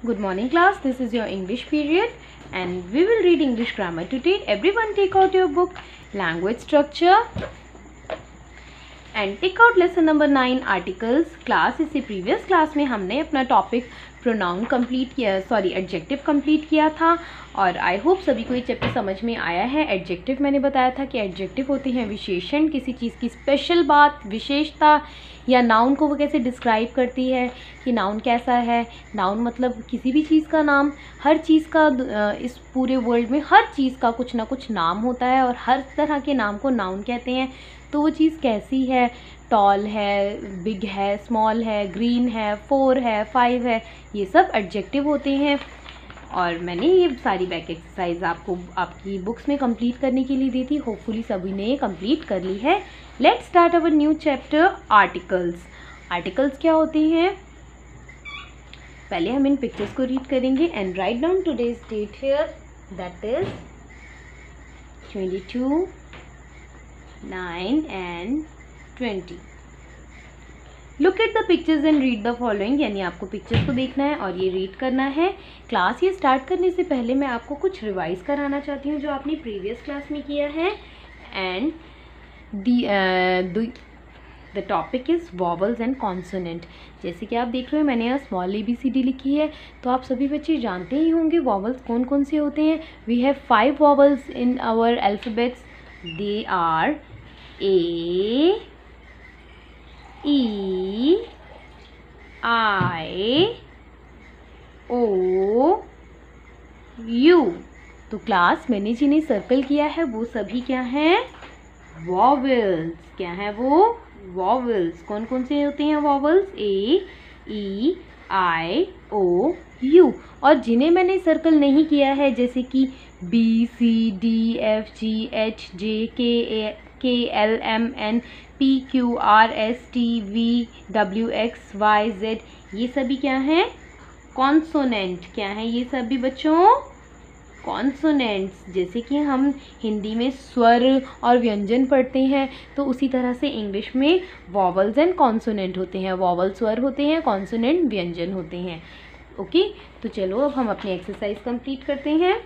Good morning class, this is your English period and we will read English grammar today. Everyone take out your book, language structure and take out lesson number 9 articles. Class इससे previous class में हमने अपना topic pronoun complete किया, adjective complete किया था और I hope सभी को ये चैप्टर समझ में आया है. Adjective मैंने बताया था कि adjective होते हैं विशेषण, किसी चीज़ की स्पेशल बात, विशेषता या नाउन को वो कैसे डिस्क्राइब करती है कि नाउन कैसा है. नाउन मतलब किसी भी चीज़ का नाम. हर चीज़ का इस पूरे वर्ल्ड में हर चीज़ का कुछ ना कुछ नाम होता है और हर तरह के नाम को नाउन कहते हैं. तो वो चीज़ कैसी है, टॉल है, बिग है, स्मॉल है, ग्रीन है, 4 है, 5 है, ये सब एडजेक्टिव होते हैं. और मैंने ये सारी बैक एक्सरसाइज आपको आपकी बुक्स में कंप्लीट करने के लिए दी थी. होपफुली सभी ने कंप्लीट कर ली है. Let's start our new chapter articles. Articles क्या होते हैं, पहले हम इन पिक्चर्स को रीड करेंगे and write down today's date here, that is 22, 9 and 20. Look at the pictures and read the following. यानी आपको पिक्चर्स को देखना है और ये रीड करना है. क्लास ये स्टार्ट करने से पहले मैं आपको कुछ रिवाइज कराना चाहती हूँ जो आपने प्रीवियस क्लास में किया है. And the topic is vowels and consonant. जैसे कि आप देख रहे हो मैंने यहाँ स्मॉल ABCD लिखी है, तो आप सभी बच्चे जानते ही होंगे वॉवल्स कौन कौन से होते हैं. We have 5 vowels in our alphabets. They are A, E, I, O, U. तो क्लास मैंने जिन्हें सर्कल किया है वो सभी क्या हैं, वॉवल्स. क्या है वो, वॉवल्स. कौन कौन से होते हैं vowels, A, E, I, O, U. और जिन्हें मैंने सर्कल नहीं किया है जैसे कि B, C, D, F, G, H, J, K, L, M, N, P, Q, R, S, T, V, W, X, Y, Z, ये सभी क्या हैं, कॉन्सोनेंट. क्या हैं ये सभी बच्चों, कॉन्सोनेंट्स. जैसे कि हम हिंदी में स्वर और व्यंजन पढ़ते हैं तो उसी तरह से इंग्लिश में वॉवल्स एंड कॉन्सोनेंट होते हैं. वॉवल स्वर होते हैं, कॉन्सोनेंट व्यंजन होते हैं. ओके तो चलो अब हम अपनी एक्सरसाइज कंप्लीट करते हैं.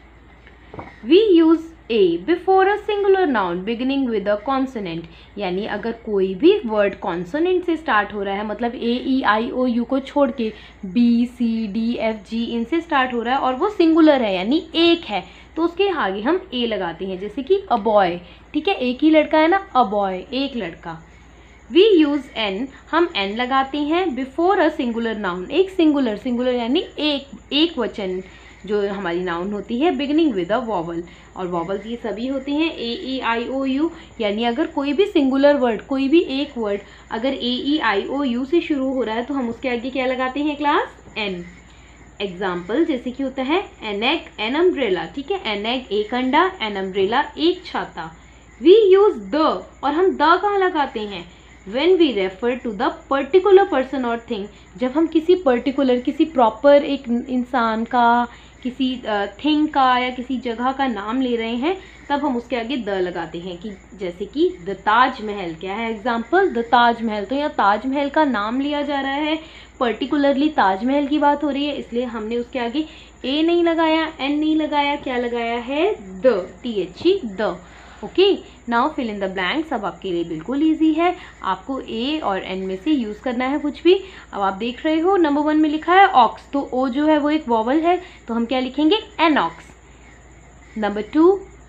We use A before a singular noun beginning with a consonant. यानी अगर कोई भी वर्ड कॉन्सोनेंट से स्टार्ट हो रहा है, मतलब A, E, I, O, U को छोड़ के B, C, D, F, G इनसे स्टार्ट हो रहा है और वो सिंगुलर है यानी एक है, तो उसके आगे हम A लगाते हैं. जैसे कि अ बॉय, ठीक है, एक ही लड़का है ना, अ बॉय, एक लड़का. वी यूज़ N, हम N लगाते हैं बिफोर अ सिंगुलर नाउन. एक सिंगुलर यानी एक वचन जो हमारी नाउन होती है, बिगिनिंग विद अ वॉवल. और वॉवल्स ये सभी होते हैं A, E, I, O, U. यानी अगर कोई भी सिंगुलर वर्ड, कोई भी एक वर्ड अगर A, E, I, O, U से शुरू हो रहा है तो हम उसके आगे क्या लगाते हैं क्लास, N. एग्जाम्पल जैसे कि होता है एन एग, एन अम्ब्रेला. ठीक है, एन एग एक अंडा, एन अम्ब्रेला एक छाता. वी यूज द, और हम द कहाँ लगाते हैं, when we refer to the particular person or thing. जब हम किसी पर्टिकुलर, किसी प्रॉपर एक इंसान का, किसी थिंग का या किसी जगह का नाम ले रहे हैं तब हम उसके आगे द लगाते हैं. कि जैसे कि द ताजमहल. क्या है एग्जाम्पल, द ताजमहल. तो यहाँ ताजमहल का नाम लिया जा रहा है, पर्टिकुलरली ताजमहल की बात हो रही है, इसलिए हमने उसके आगे ए नहीं लगाया, एन नहीं लगाया, क्या लगाया है, the, THE, the. Okay now fill in the blanks. अब आपके लिए बिल्कुल ईजी है, आपको ए और एन में से यूज़ करना है कुछ भी. अब आप देख रहे हो नंबर 1 में लिखा है ऑक्स, तो ओ जो है वो एक वॉवल है तो हम क्या लिखेंगे, एन ऑक्स. नंबर 2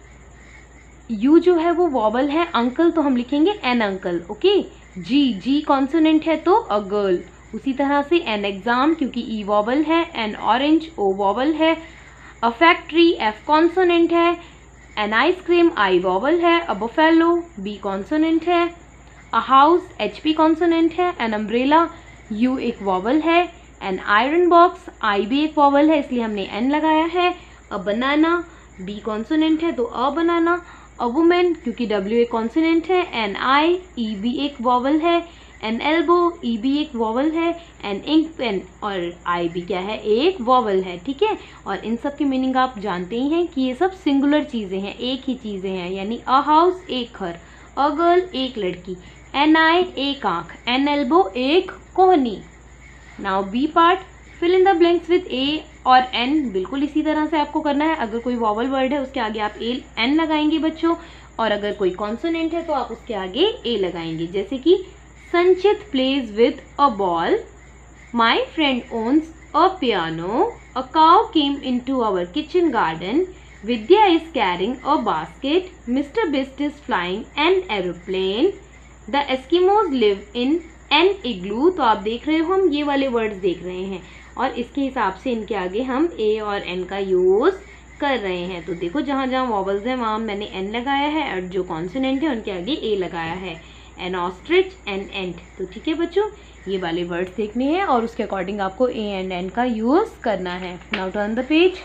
यू जो है वो वॉवल है, अंकल, तो हम लिखेंगे an uncle. Okay G consonant है तो अ गर्ल. उसी तरह से एन एग्जाम क्योंकि ई वॉवल है, एन ऑरेंज ओ वॉवल है. अ फैक्ट्री एफ कॉन्सोनेंट है, एन आइसक्रीम आई वॉवल है. अ बफेलो बी कॉन्सोनेंट है. अ हाउस HP कॉन्सोनेंट है. एन अम्ब्रेला यू एक वॉवल है. एन आयरन बॉक्स आई भी एक वॉवल है इसलिए हमने एन लगाया है. अ बनाना बी कॉन्सोनेंट है तो अ बनाना. अ वुमेन क्योंकि W एक कॉन्सोनेंट है. एन आई ई भी एक वॉवल है. एन एल्बो ई भी एक वॉवल है. एन इंक पेन और आई भी क्या है, एक वॉवल है. ठीक है, और इन सब की मीनिंग आप जानते ही हैं कि ये सब सिंगुलर चीज़ें हैं, एक ही चीज़ें हैं. यानी अ हाउस एक घर, अ गर्ल एक लड़की, एन आई एक आँख, एन एल्बो एक कोहनी. Now B part, fill in the blanks with A और एन, बिल्कुल इसी तरह से आपको करना है। अगर कोई वॉवल वर्ड है उसके आगे आप ए एन लगाएंगे बच्चों, और अगर कोई कॉन्सोनेंट है तो आप उसके आगे ए लगाएंगे। जैसे कि Sanchit plays with a ball, my friend owns a piano, a cow came into our kitchen garden, Vidya is carrying a basket, mister Bisht is flying an aeroplane, the Eskimos live in an igloo. तो आप देख रहे हो हम ये वाले words देख रहे हैं और इसके हिसाब से इनके आगे हम ए और एन का यूज कर रहे हैं। तो देखो जहाँ जहाँ वॉवल्स हैं वहाँ मैंने एन लगाया है और जो कॉन्सोनेंट है उनके आगे ए लगाया है। An ostrich, an ant. तो ठीक है बच्चों, ये वाले वर्ड्स देखने हैं और उसके अकॉर्डिंग आपको ए एंड एन का यूज करना है। Now turn the page.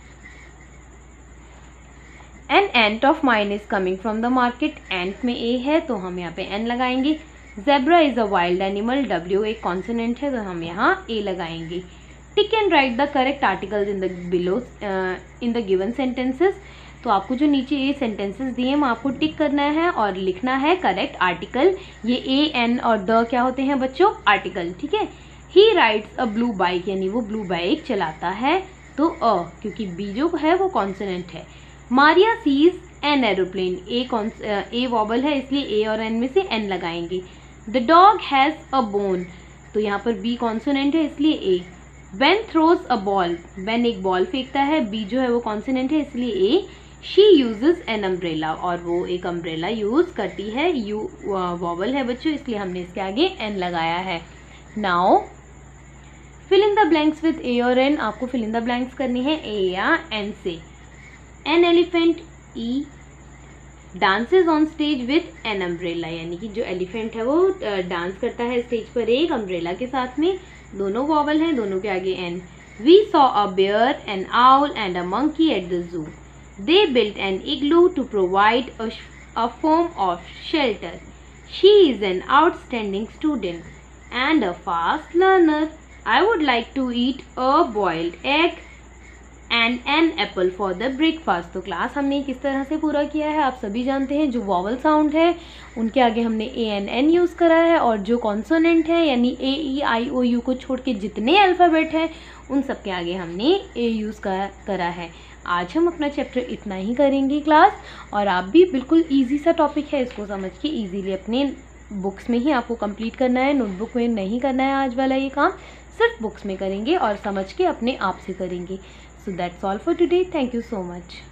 An ant of mine is coming from the market, ant में ए है तो हम यहाँ पे एन लगाएंगे। Zebra is a wild animal, W एक कॉन्सोनेंट है तो हम यहाँ ए लगाएंगे। Tick and write the correct articles in the below in the given sentences. तो आपको जो नीचे ये सेंटेंसेस दिए हैं वो आपको टिक करना है और लिखना है करेक्ट आर्टिकल। ये ए एन और द क्या होते हैं बच्चों? आर्टिकल, ठीक है। He rides a blue bike, यानी वो ब्लू बाइक चलाता है तो अ, क्योंकि बी जो है वो कॉन्सोनेंट है। Maria sees an aeroplane, A vowel है इसलिए ए और एन में से एन लगाएंगे। The dog has a bone, तो यहाँ पर बी कॉन्सोनेंट है इसलिए A. Ben throws a ball, Ben एक बॉल फेंकता है, बी जो है वो कॉन्सोनेंट है इसलिए A. She uses an umbrella, और वो एक अम्ब्रेला यूज करती है, यू वॉवल है बच्चों इसलिए हमने इसके आगे एन लगाया है। Now fill in the blanks with A और एन। आपको फिल इन द ब्लैंक्स करनी है ए या एन से। An elephant, E dances on stage with an umbrella, यानी कि जो एलिफेंट है वो डांस करता है स्टेज पर एक अम्ब्रेला के साथ में। दोनों वॉवल हैं, दोनों के आगे an. We saw a bear, an owl and a monkey at the zoo. They built an igloo to provide a form of shelter. She is an outstanding student and a fast learner. I would like to eat a boiled egg and an apple for the breakfast. तो class हमने किस तरह से पूरा किया है आप सभी जानते हैं। जो वॉवल साउंड है उनके आगे हमने ए एन एन यूज़ करा है, और जो कॉन्सोनेंट है यानी ए ई आई ओ यू को छोड़ के जितने अल्फ़ाबेट हैं उन सब के आगे हमने ए यूज़ करा है। आज हम अपना चैप्टर इतना ही करेंगे क्लास, और आप भी बिल्कुल ईजी सा टॉपिक है, इसको समझ के ईजीली अपने बुक्स में ही आपको कंप्लीट करना है, नोटबुक में नहीं करना है। आज वाला ये काम सिर्फ बुक्स में करेंगे और समझ के अपने आप से करेंगे। So that's all for today. Thank you so much.